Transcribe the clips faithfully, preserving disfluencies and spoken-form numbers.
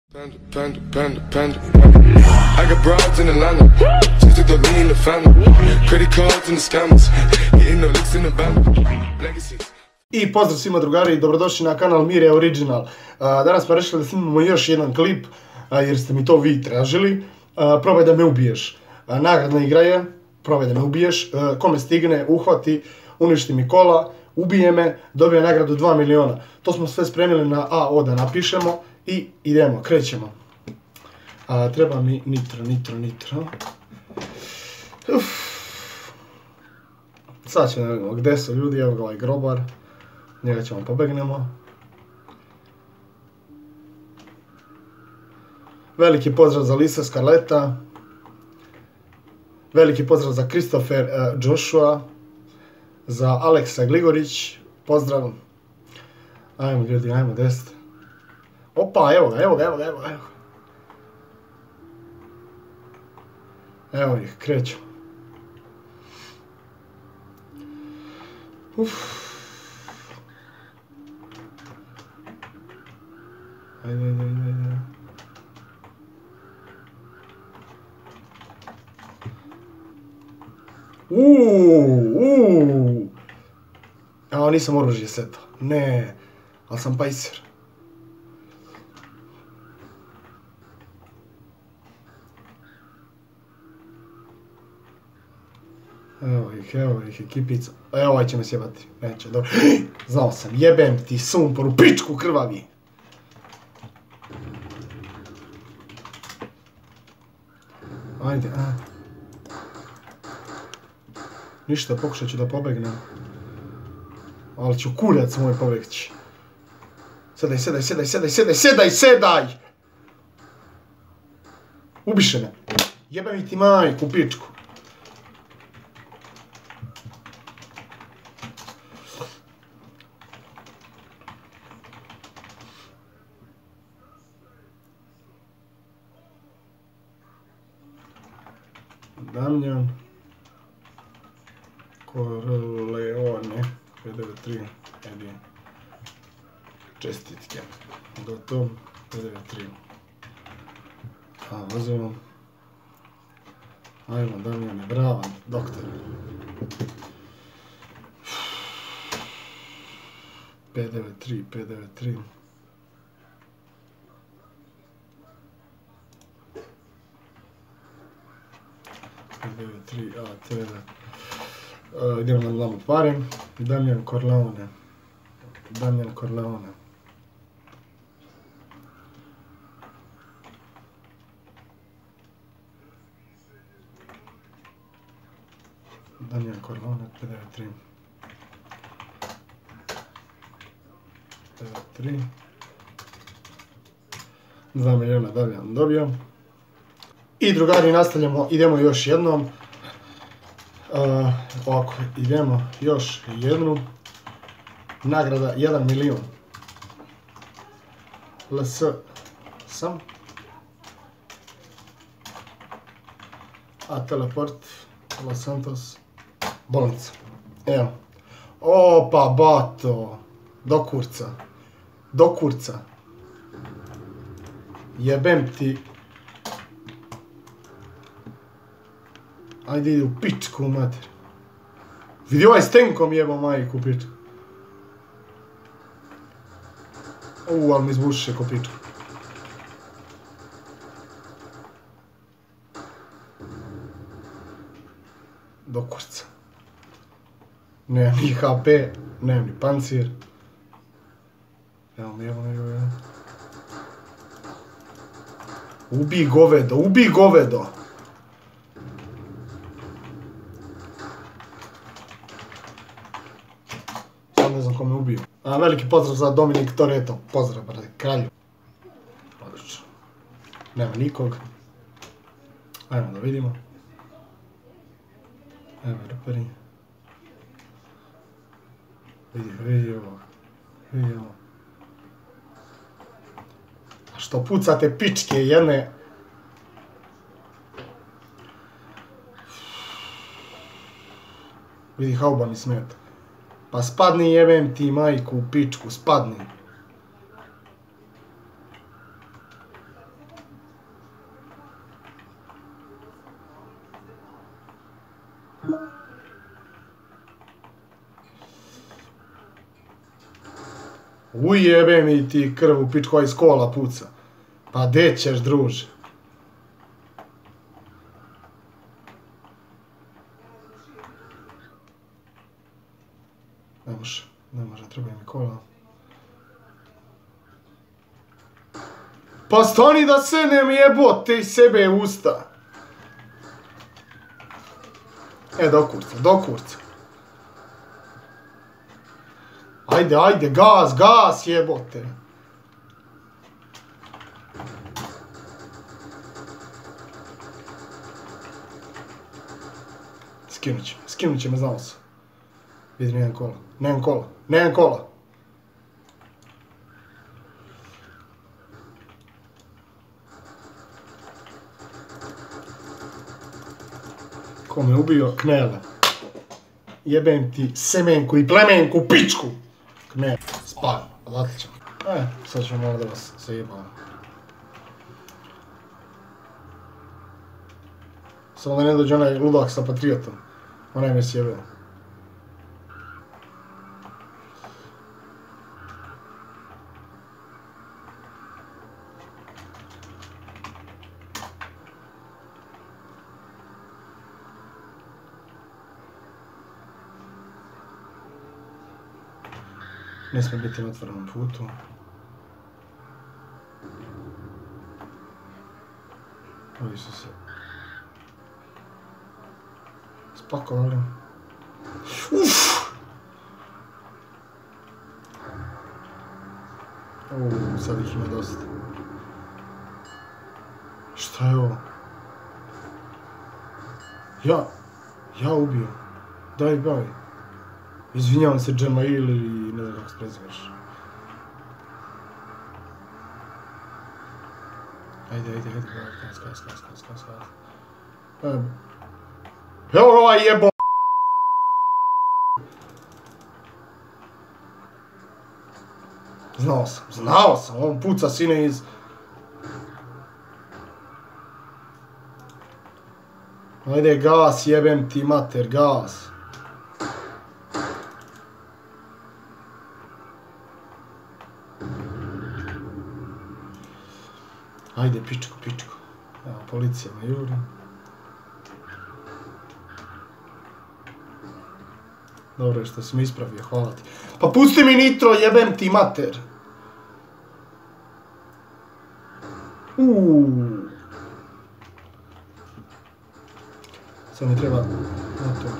Panda, panda, panda, panda. I got broads in Atlanta, just to throw me in the family. Credit cards in the scammers, getting no licks in the band. Legacies. I pozdrav svima drugari i dobrodošli na kanal Mire Original. Danas smo rešili da snimamo još jedan klip, jer ste mi to vi tražili. Probaj da me ubiješ. Nagradna igra je, probaj da me ubiješ. Kome stigne, uhvati, uništi mi kola, ubije me, dobije nagradu dva miliona. To smo sve spremili na A O da napišemo i idemo, krećemo. Treba mi nitro, nitro, nitro. Sad ćemo da vidimo gdje su ljudi, evo ga ovaj grobar. Njega ćemo pobegnemo. Veliki pozdrav za Lisa Scarletta. Veliki pozdrav za Christopher uh, Joshua. Za Aleksa Gligorić. Pozdrav. Ajmo ljudi, ajmo deset. Opa, evo ga, evo ga, evo ga, evo ga. Evo ih, kreću. Uff. Ajde, ajde, ajde, ajde. Uuuu, uuuu. Evo, nisam oružje setao. Ne, ali sam pajser. Evo ih, evo ih, ekipica. Evo, ovaj će me sjebati. Neće, dobro. Znao sam, jebem ti sumpor u pičku krvavi. Ajde, a. Ništa, pokušat ću da pobegnem. Ali ću kurac moj pobegći. Sedaj, sedaj, sedaj, sedaj, sedaj, sedaj, sedaj! Ubiše me. Jebem mi ti majku, pičku. Damjan Corleone pet devet tri Edi čestitke gotov pet devet tri a vozimo ajmo Damjane, brava doktor pet devet tri pet devet tri pet devet tri A T Uh, idemo na dlamu pare. Damjan Corleone. Damjan Corleone. Damjan Corleone, pet devet tri. pet devet tri. dva miliona Damjan dobio. I drugari, nastavljamo, idemo još jednom. Uh, ovako, idemo još jednu. Nagrada jedan milion. L S sam. A teleport Los Santos bolnica. Evo. Opa, bato. Do kurca. Do kurca. Jebem ti. Ajde ide u pičku mater. Vidi ovaj s tenkom jebo majku pičku. Uuu, ali mi izbušiše ko pičku. Do kurca. Nemam ni H P, nemam ni pancir. Evo mi, evo mi, evo mi. Ubij govedo, ubij govedo. Ne znam ko me ubio. A, veliki pozdrav za Dominik Toretto. Pozdrav, brate, kralju. Odlično. Nema nikog. Ajmo da vidimo. Evo, reperi. Vidi, vidi ovo. Vidi ovo. A što pucate pičke jedne? Vidi, hauba mi smeta. Pa spadni jebem ti majku u pičku, spadni. Ujebe mi ti krv u pičku, koja iz kola puca. Pa de ćeš, druže? Ne može, ne može, treba mi kola. Pa stani da se ne jebote iz sebe usta. E, do kurca, do kurca. Ajde, ajde, gas, gas, jebote. Skinut će me, skinut će me, znao sam. Vidim, nemam kola, nemam kola, nemam kola. Ko me ubio? Knele. Jebem ti semenku i plemenku, pičku! Knele. Spavim, odlično. E, sad ćemo malo da vas zajebamo. Samo da ne dođe onaj ludak sa Patriotom. Onaj me sjebeo. Ne smije biti na otvorenom putu. Ovi su se spakovali. Uff! Uuu, sad ih ima dosta. Šta je ovo? Ja, ja ubio. Daj, daj. Izvinjavam se, Džemail i ne znam kako se prezivaš. Ajde, ajde, ajde, gas, gas, gas, gas, gas, gas. Evo ovaj jebo... Znao sam, znao sam, on puca sine iz... Ajde, gas, jebem ti mater, gas. Ajde, pičko, pičko. Evo, policija na juri. Dobro je što si mi ispravio, hvala ti. Pa pusti mi nitro, jebem ti mater. Uuuu. Sad mi treba motor.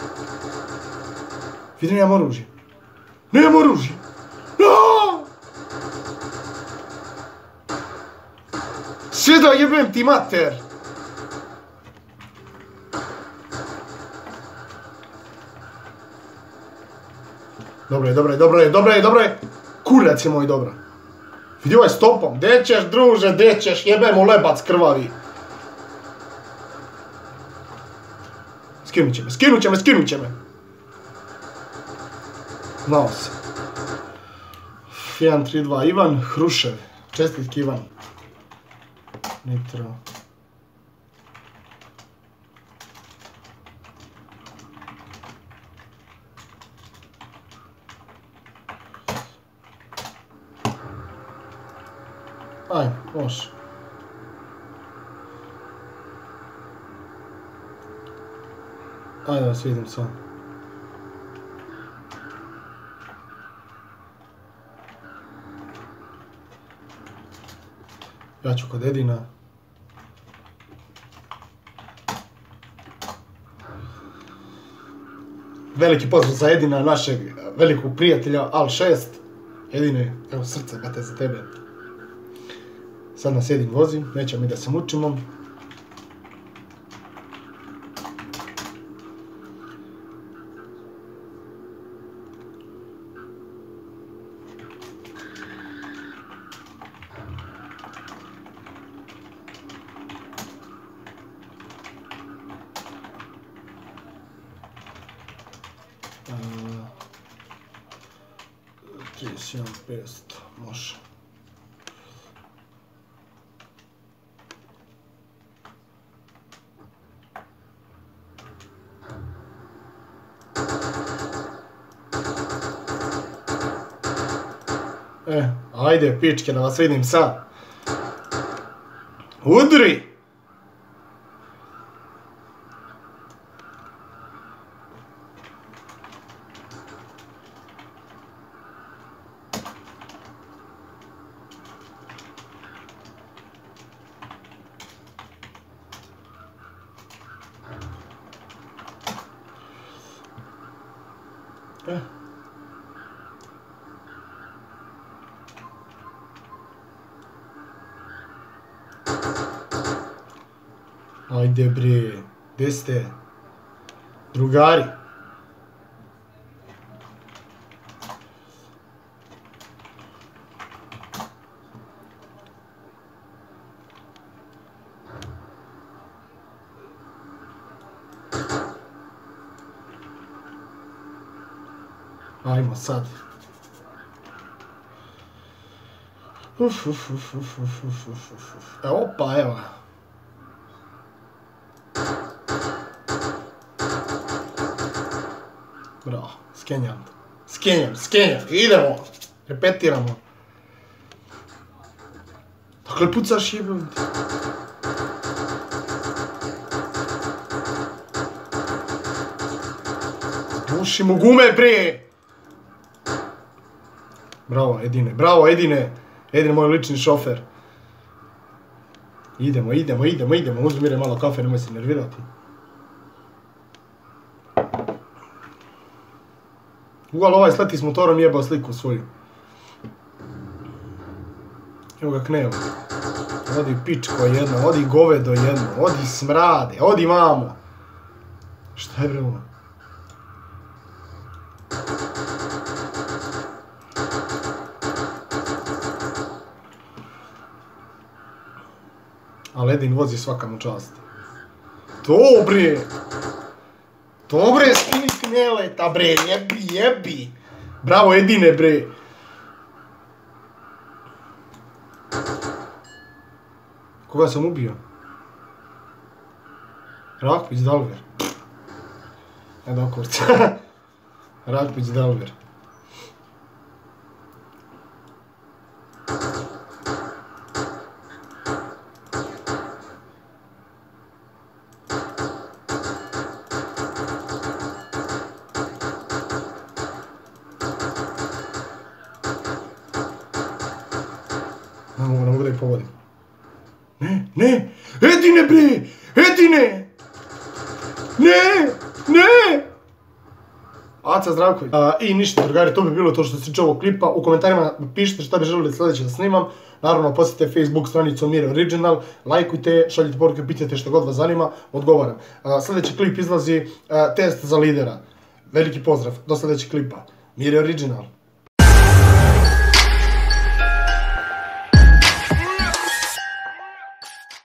Vidim, nemam oružje. Nemam oružje! Aaaa! Sjeda, jebem ti mater! Dobro je, dobro je, dobro je, dobro je, dobro je! Kurac je moj, dobro. Vidi ovaj stopom, de ćeš, druže, de ćeš, jebem u lebac krvavi. Skinut će me, skinut će me, skinut će me! Znao se. jedan tri dva, Ivan Hrušev. Čestitki, Ivan. Nitro. Ajde, može. Ajde da vas vidim sad. Ja ću kod Edina. Veliki pozdrav za Edina, našeg velikog prijatelja, Al šest. Edine, evo srce, bate za tebe. Sad nas Edin vozi, nećemo mi da se mučimo. trideset jedan petsto, može. E, ajde, pičke, da vas vidim sad. Udri! E. Ajde bre, gdje ste? Drugari. Ajmo sad. Uf, uf, uf, uf, uf, uf, uf, uf. E, opa, evo. Bravo, skenjam. Skenjam, skenjam, idemo. Repetiramo. Dakle, pucaš jebem ti. Buši mu gume, bre! Bravo, Edine, bravo, Edine. Edine, moj lični šofer. Idemo, idemo, idemo, idemo. Uzmi Mire malo kafe, nemoj se nervirati. Ugal ovaj sleti s motorom jebao sliku svoju. Evo ga Kneo. Odi pičko jedno, odi govedo jedno, odi smrade, odi mamo. Šta je bre ovo? Ali Edin vozi svaka mu čast. Dobre! Dobre, skini Kneleta, bre, jebi, jebi! Bravo, Edine, bre! Koga sam ubio? Rakpić Dalver. Edo kurca. Rakpić Dalver. Ne mogu, ne mogu da ih pogodim. Ne, ne! Edine, bre! Edine! Ne! Ne! Aca Zdravković. I ništa, drugari, to bi bilo to što se tiče ovog klipa. U komentarima pišite šta bi želeli sljedeće da snimam. Naravno, posjetite Facebook stranicu Mire Original, lajkujte, šaljite poruke, pitajte što god vas zanima, odgovaram. Sljedeći klip izlazi test za lidera. Veliki pozdrav, do sljedećeg klipa. Mire Original.